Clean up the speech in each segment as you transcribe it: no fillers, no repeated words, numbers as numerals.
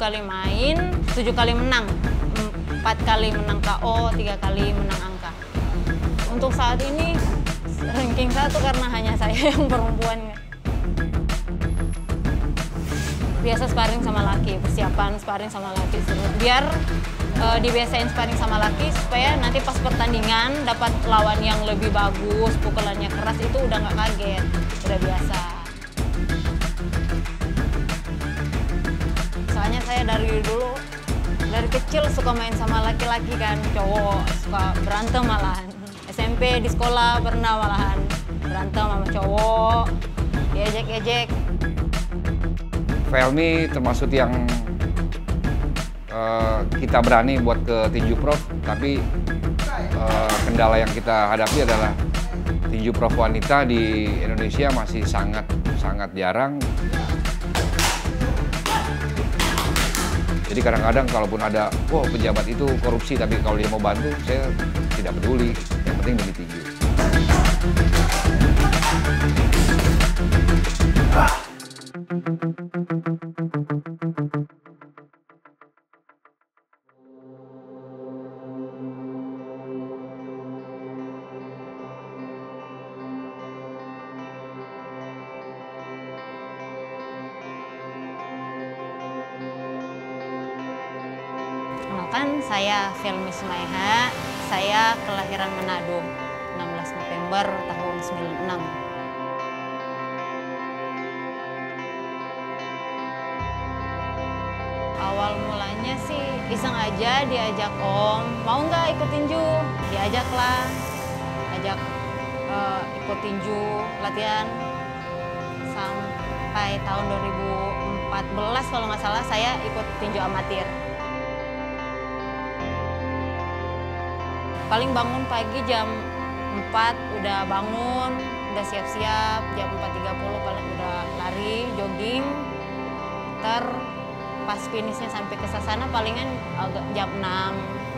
kali main, 7 kali menang. 4 kali menang KO, 3 kali menang angka. Untuk saat ini ranking 1 karena hanya saya yang perempuan. Biasa sparring sama laki, persiapan sparring sama laki. Biar dibiasain sparring sama laki supaya nanti pas pertandingan dapat lawan yang lebih bagus, pukulannya keras, itu udah nggak kaget, udah biasa. Soalnya saya dari kecil suka main sama laki-laki kan, cowok, suka berantem malahan. SMP di sekolah pernah malahan berantem sama cowok, diejek-ejek. Felmi termasuk yang kita berani buat ke tinju prof, tapi kendala yang kita hadapi adalah tinju prof wanita di Indonesia masih sangat jarang. Jadi kadang-kadang kalaupun ada, pejabat itu korupsi, tapi kalau dia mau bantu, saya tidak peduli. Yang penting demi tinju. Kan saya Felmi Sumaiha, saya kelahiran Manado, 16 November tahun 96. Awal mulanya sih iseng aja diajak om, mau nggak ikut tinju? Diajaklah, ikut tinju, latihan sampai tahun 2014 kalau nggak salah saya ikut tinju amatir. Paling bangun pagi jam 4 udah bangun, udah siap-siap, jam 4.30 paling udah lari, jogging. Pas finishnya sampai ke Sasana palingan agak jam 6.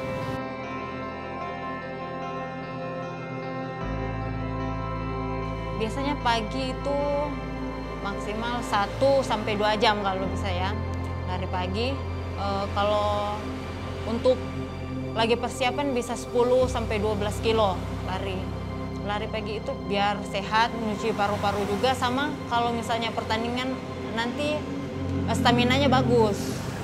Biasanya pagi itu maksimal 1 sampai 2 jam kalau bisa ya, lari pagi. Kalau untuk lagi persiapan bisa 10 sampai 12 kilo lari. Lari pagi itu biar sehat, menyuci paru-paru juga, sama kalau misalnya pertandingan nanti staminanya bagus.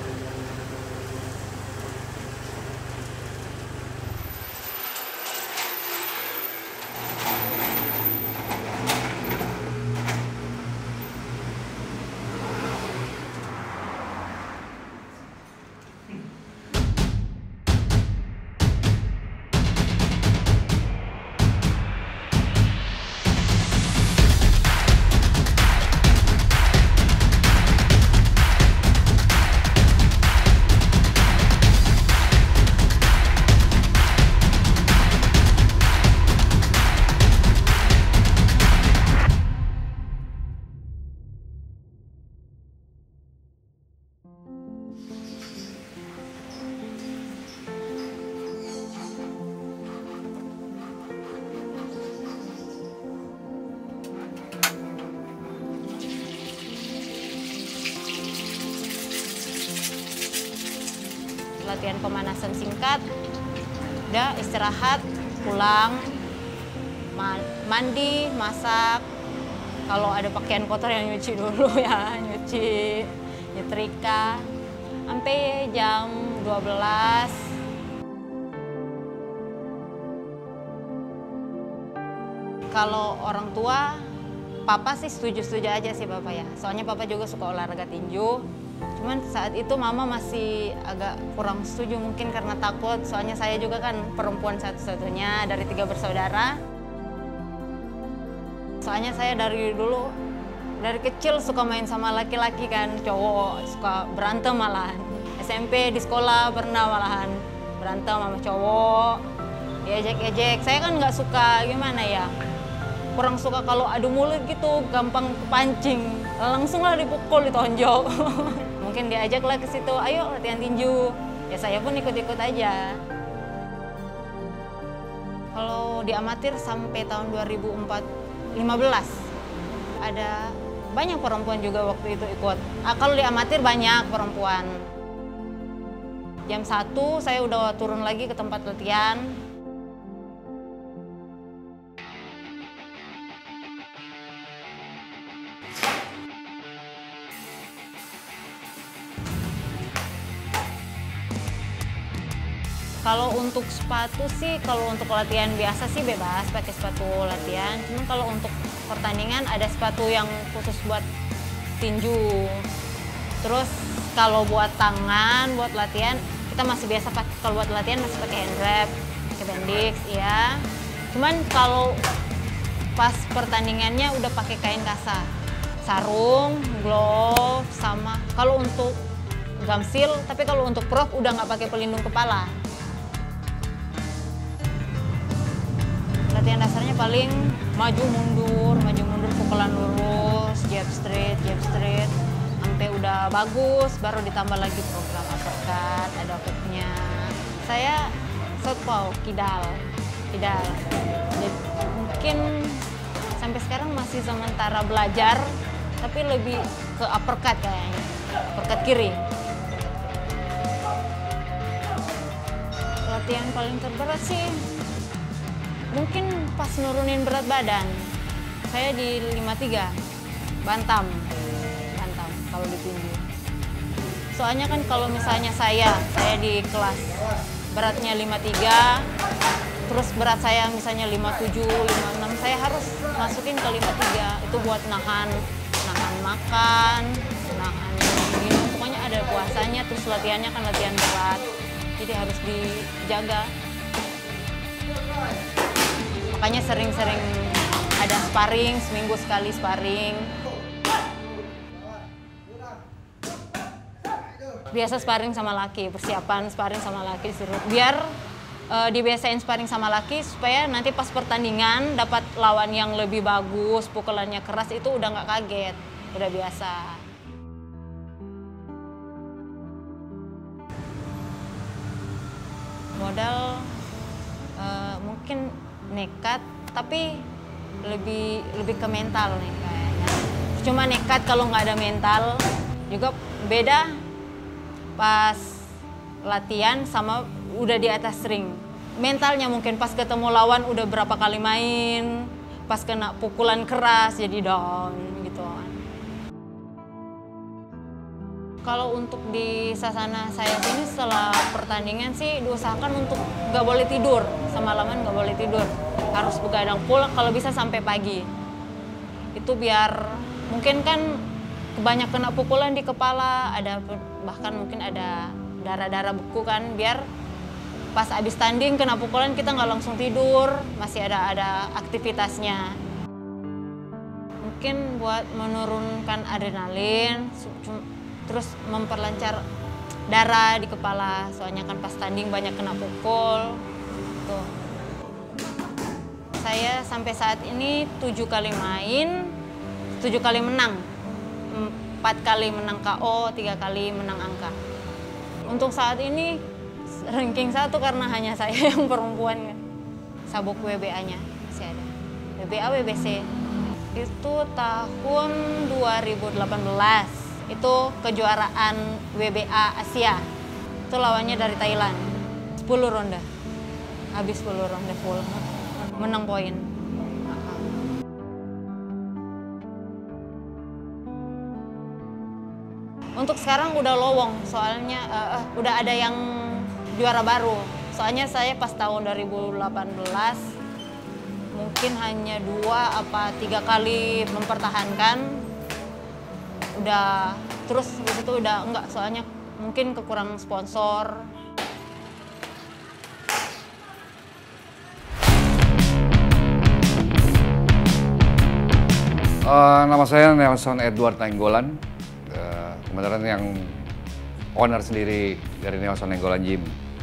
Latihan pemanasan singkat, udah istirahat, pulang, mandi, masak. Kalau ada pakaian kotor yang nyuci dulu ya, nyuci, nyetrika, sampai jam 12. Kalau orang tua, papa sih setuju-setuju aja sih papa ya. Soalnya papa juga suka olahraga tinju. Cuman saat itu mama masih agak kurang setuju, mungkin karena takut. Soalnya saya juga kan perempuan satu-satunya dari 3 bersaudara. Soalnya saya dari kecil suka main sama laki-laki kan, cowok, suka berantem malahan. SMP di sekolah pernah malahan berantem sama cowok, diejek-ejek. Saya kan nggak suka gimana ya, kurang suka kalau adu mulut gitu, gampang kepancing. Langsung lah dipukul, ditonjok. Mungkin diajaklah ke situ, ayo latihan tinju. Ya saya pun ikut-ikut aja. Kalau di amatir sampai tahun 2015 ada banyak perempuan juga waktu itu ikut. Kalau di amatir banyak perempuan. Jam 1 saya udah turun lagi ke tempat latihan. Kalau untuk sepatu sih, kalau untuk latihan biasa sih bebas pakai sepatu latihan. Cuman kalau untuk pertandingan ada sepatu yang khusus buat tinju. Terus kalau buat tangan, buat latihan kita masih biasa pakai. Kalau buat latihan masih pakai hand wrap, pakai bendix, ya. Cuman kalau pas pertandingannya udah pakai kain kasa, sarung, glove, sama. Kalau untuk gamsil, tapi kalau untuk prof udah nggak pakai pelindung kepala. Latihan dasarnya paling maju mundur, pukulan lurus, jab straight, sampai udah bagus, baru ditambah lagi program uppercut, ada hooknya. Saya southpaw, kidal. Jadi, mungkin sampai sekarang masih sementara belajar, tapi lebih ke uppercut kayaknya, uppercut kiri. Latihan paling terberat sih mungkin pas nurunin berat badan. Saya di 53, bantam kalau di tinju. Soalnya kan kalau misalnya saya di kelas beratnya 53, terus berat saya misalnya 57, 56, saya harus masukin ke 53. Itu buat nahan makan, nahan minum, pokoknya ada puasanya, terus latihannya kan latihan berat. Jadi harus dijaga. Makanya sering-sering ada sparring, seminggu sekali sparring. Biasa sparring sama laki, persiapan sparring sama laki disuruh. Biar dibiasain sparring sama laki supaya nanti pas pertandingan dapat lawan yang lebih bagus, pukulannya keras, itu udah nggak kaget, udah biasa. Modal mungkin nekat, tapi lebih ke mental nih kayaknya. Cuma nekat kalau nggak ada mental. Juga beda pas latihan sama udah di atas ring. Mentalnya mungkin pas ketemu lawan udah berapa kali main, pas kena pukulan keras jadi down gitu. Kalau untuk di sasana saya ini setelah pertandingan sih diusahakan untuk nggak boleh tidur, semalaman nggak boleh tidur. Harus begadang pulang kalau bisa sampai pagi. Itu biar mungkin kan banyak kena pukulan di kepala, bahkan mungkin ada darah-darah beku kan, biar pas abis tanding kena pukulan kita nggak langsung tidur, masih ada aktivitasnya. Mungkin buat menurunkan adrenalin, terus memperlancar darah di kepala, soalnya kan pas tanding banyak kena pukul. Tuh. Saya sampai saat ini 7 kali main, 7 kali menang. 4 kali menang KO, 3 kali menang angka. Untuk saat ini ranking 1 karena hanya saya yang perempuan. Sabuk WBA-nya masih ada. WBA, WBC. Itu tahun 2018. Itu kejuaraan WBA Asia. Itu lawannya dari Thailand. 10 ronde. Habis 10 ronde full. Menang poin. Untuk sekarang udah lowong, soalnya udah ada yang juara baru. Soalnya saya pas tahun 2018 mungkin hanya 2 apa 3 kali mempertahankan. Udah terus habis itu udah enggak, soalnya mungkin kekurangan sponsor. Nama saya Nelson Edward Nainggolan, kebetulan yang owner sendiri dari Nelson Nainggolan Gym.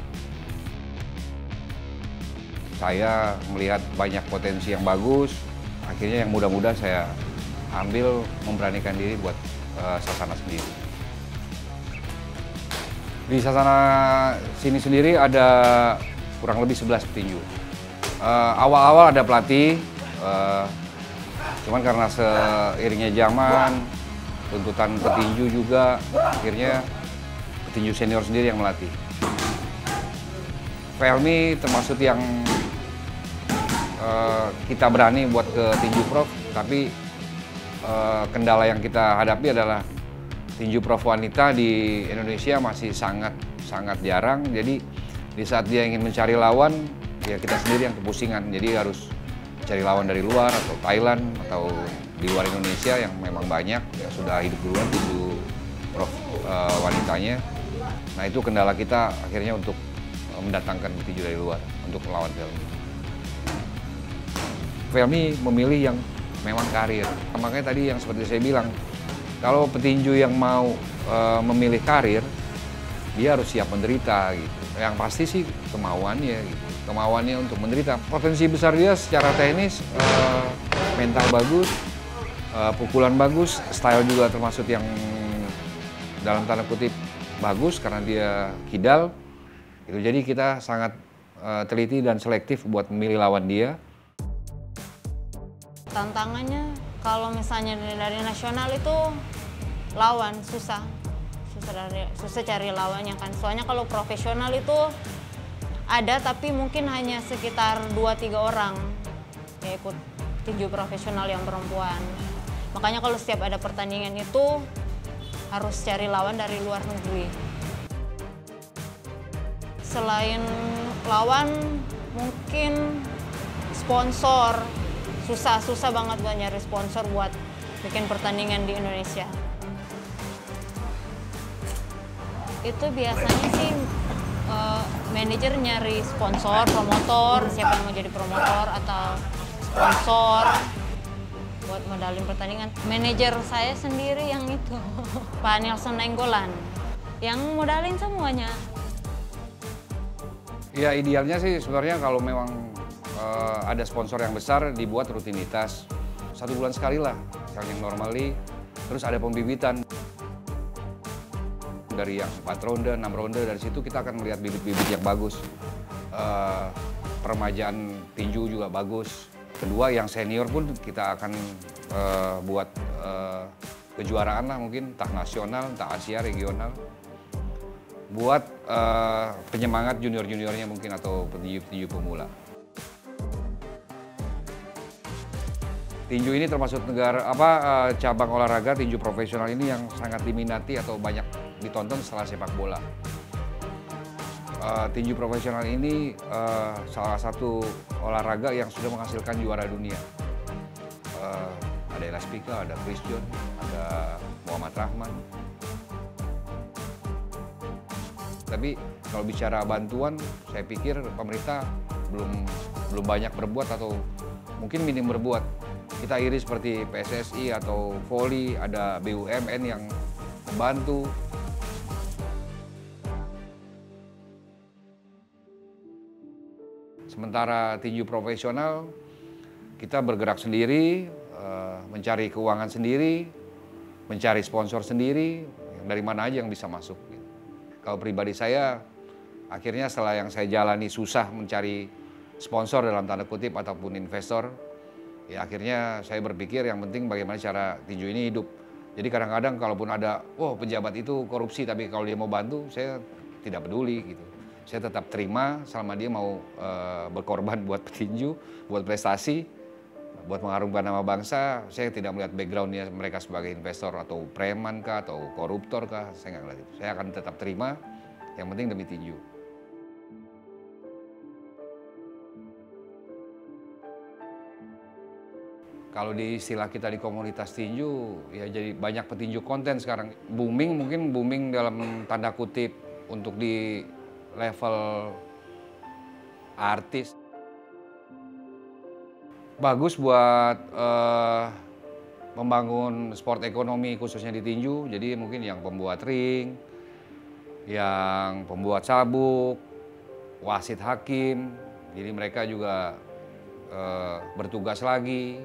Saya melihat banyak potensi yang bagus, akhirnya yang muda-muda saya ambil, memberanikan diri buat sasana sendiri. Di sasana sini sendiri ada kurang lebih 11 petinju. Awal-awal ada pelatih, cuman karena seiringnya zaman, tuntutan petinju juga, akhirnya petinju senior sendiri yang melatih. Felmi termasuk yang kita berani buat ke tinju prof, tapi kendala yang kita hadapi adalah tinju prof wanita di Indonesia masih sangat jarang. Jadi di saat dia ingin mencari lawan, ya kita sendiri yang kepusingan. Jadi harus cari lawan dari luar atau Thailand atau di luar Indonesia yang memang banyak yang sudah hidup duluan tinju prof wanitanya. Nah itu kendala kita akhirnya untuk mendatangkan petinju dari luar untuk melawan Felmi. Felmi memilih yang memang karir. Makanya tadi yang seperti saya bilang, kalau petinju yang mau memilih karir, dia harus siap menderita gitu. Yang pasti sih kemauannya gitu. Kemauannya untuk menderita. Potensi besar dia secara teknis, mental bagus, pukulan bagus, style juga termasuk yang dalam tanda kutip bagus karena dia kidal. Gitu. Jadi kita sangat teliti dan selektif buat memilih lawan dia. Tantangannya kalau misalnya dari nasional itu lawan susah cari lawannya kan. Soalnya kalau profesional itu ada tapi mungkin hanya sekitar 2-3 orang yang ikut tinju profesional yang perempuan. Makanya kalau setiap ada pertandingan itu harus cari lawan dari luar negeri. Selain lawan mungkin sponsor. Susah banget buat nyari sponsor buat bikin pertandingan di Indonesia. Itu biasanya sih manajer nyari sponsor, promotor, siapa yang mau jadi promotor atau sponsor buat modalin pertandingan. Manajer saya sendiri yang itu, Pak Nelson Nainggolan, yang modalin semuanya. Ya idealnya sih sebenarnya kalau memang ada sponsor yang besar dibuat rutinitas 1 bulan sekali lah yang normally, terus ada pembibitan dari yang 4 ronde, 6 ronde, dari situ kita akan melihat bibit-bibit yang bagus. Peremajaan tinju juga bagus. Kedua yang senior pun kita akan buat kejuaraan lah mungkin, entah nasional, entah Asia, regional. Buat penyemangat junior-juniornya mungkin atau petinju-petinju pemula. Tinju ini termasuk cabang olahraga tinju profesional ini yang sangat diminati atau banyak ditonton setelah sepak bola. Tinju profesional ini salah satu olahraga yang sudah menghasilkan juara dunia. Ada Elas Pika, ada Chris John, ada Muhammad Rahman. Tapi kalau bicara bantuan, saya pikir pemerintah belum banyak berbuat atau mungkin minim berbuat. Kita iri seperti PSSI atau Voli, ada BUMN yang membantu. Sementara tinju profesional, kita bergerak sendiri, mencari keuangan sendiri, mencari sponsor sendiri, dari mana aja yang bisa masuk. Kalau pribadi saya, akhirnya setelah yang saya jalani susah mencari sponsor dalam tanda kutip ataupun investor, ya akhirnya saya berpikir yang penting bagaimana cara tinju ini hidup. Jadi kadang-kadang kalaupun ada, pejabat itu korupsi, tapi kalau dia mau bantu, saya tidak peduli gitu. Saya tetap terima selama dia mau berkorban buat petinju, buat prestasi, buat mengharumkan nama bangsa. Saya tidak melihat backgroundnya mereka sebagai investor atau preman kah, atau koruptor kah, saya nggak ngeliat itu. Saya akan tetap terima, yang penting demi tinju. Kalau di istilah kita di komunitas tinju, ya jadi banyak petinju konten sekarang. Mungkin booming dalam tanda kutip untuk di level artis. Bagus buat membangun sport ekonomi khususnya di tinju. Jadi mungkin yang pembuat ring, yang pembuat sabuk, wasit hakim. Jadi mereka juga bertugas lagi.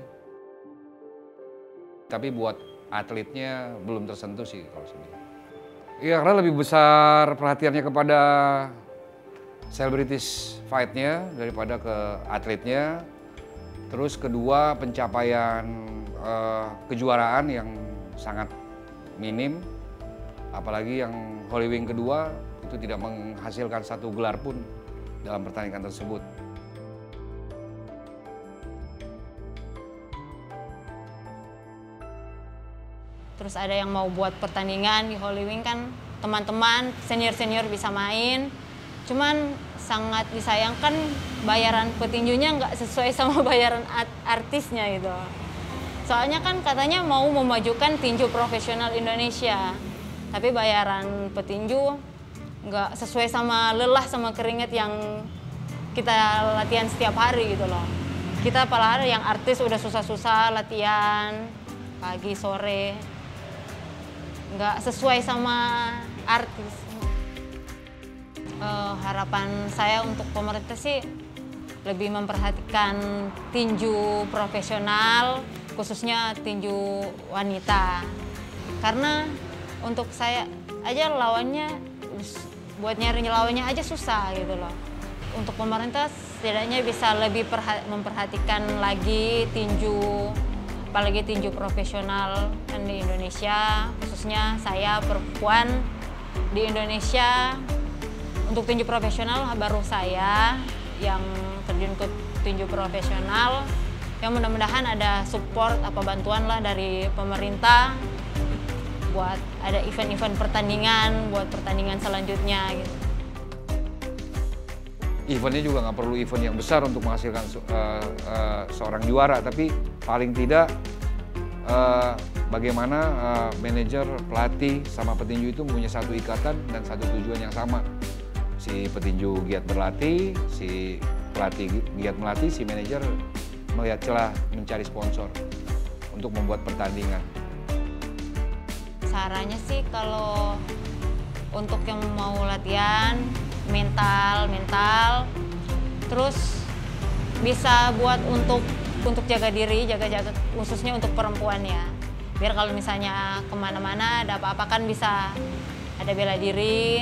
Tapi buat atletnya belum tersentuh sih kalau saya bilang. Iya, karena lebih besar perhatiannya kepada celebrities fight-nya daripada ke atletnya. Terus kedua, pencapaian kejuaraan yang sangat minim. Apalagi yang Holy Wing kedua itu tidak menghasilkan 1 gelar pun dalam pertandingan tersebut. Terus ada yang mau buat pertandingan di Holy Wing kan, teman-teman senior-senior bisa main. Cuman sangat disayangkan bayaran petinjunya nggak sesuai sama bayaran artisnya gitu. Soalnya kan katanya mau memajukan tinju profesional Indonesia. Tapi bayaran petinju nggak sesuai sama lelah sama keringat yang kita latihan setiap hari gitu loh. Kita padahal yang artis udah susah-susah latihan pagi sore, nggak sesuai sama artis. Harapan saya untuk pemerintah sih lebih memperhatikan tinju profesional, khususnya tinju wanita. Karena untuk saya aja lawannya, buat nyari lawannya aja susah gitu loh. Untuk pemerintah setidaknya bisa lebih memperhatikan lagi tinju, apalagi tinju profesional kan di Indonesia, khususnya saya perempuan di Indonesia. Untuk tinju profesional baru saya yang terjun ke tinju profesional, yang mudah-mudahan ada support apa bantuan lah dari pemerintah buat ada event-event pertandingan, buat pertandingan selanjutnya gitu. Eventnya juga nggak perlu event yang besar untuk menghasilkan seorang juara, tapi paling tidak bagaimana manajer, pelatih, sama petinju itu punya satu ikatan dan satu tujuan yang sama. Si petinju giat berlatih, si pelatih giat melatih, si manajer melihat celah mencari sponsor untuk membuat pertandingan. Sarannya sih kalau untuk yang mau latihan mental, terus bisa buat untuk jaga diri, jaga khususnya untuk perempuan ya. Biar kalau misalnya kemana-mana ada apa-apa kan bisa ada bela diri.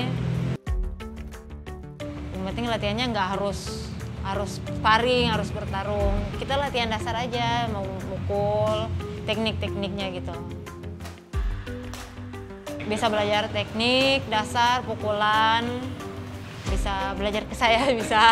Yang penting latihannya nggak harus sparring, harus bertarung. Kita latihan dasar aja, mau mukul, teknik-tekniknya gitu. Bisa belajar teknik, dasar, pukulan, bisa belajar ke saya, bisa.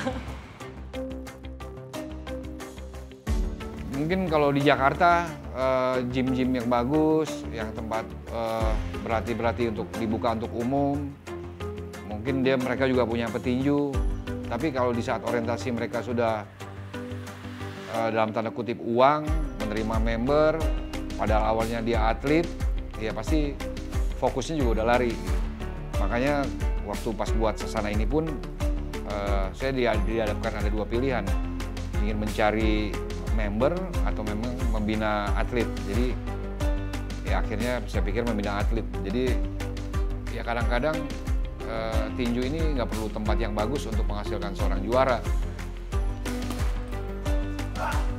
Mungkin kalau di Jakarta, gym-gym yang bagus, yang tempat berlatih untuk dibuka untuk umum, mungkin mereka juga punya petinju, tapi kalau di saat orientasi mereka sudah dalam tanda kutip uang, menerima member, padahal awalnya dia atlet, ya pasti fokusnya juga udah lari. Makanya waktu pas buat sesana ini pun saya dihadapkan ada dua pilihan, ingin mencari member atau memang membina atlet. Jadi ya akhirnya saya pikir membina atlet. Jadi ya kadang-kadang tinju ini nggak perlu tempat yang bagus untuk menghasilkan seorang juara.